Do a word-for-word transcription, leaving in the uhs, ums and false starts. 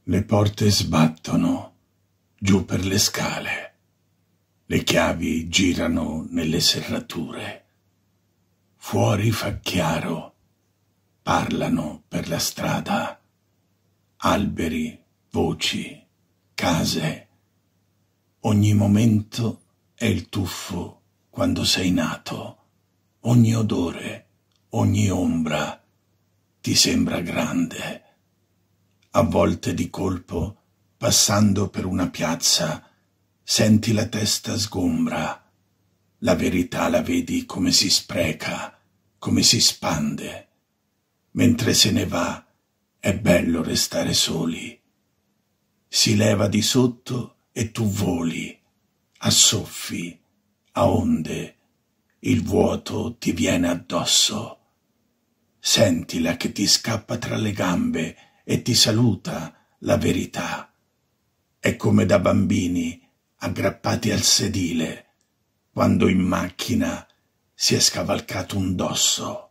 Le porte sbattono giù per le scale, le chiavi girano nelle serrature. Fuori fa chiaro, parlano per la strada, alberi, voci, case. Ogni momento è il tuffo quando sei nato, ogni odore, ogni ombra ti sembra grande. A volte di colpo, passando per una piazza, senti la testa sgombra. La verità la vedi come si spreca, come si spande. Mentre se ne va, è bello restare soli. Si leva di sotto e tu voli, a soffi, a onde. Il vuoto ti viene addosso. Sentila che ti scappa tra le gambe e ti saluta la verità. È come da bambini aggrappati al sedile, quando in macchina si è scavalcato un dosso.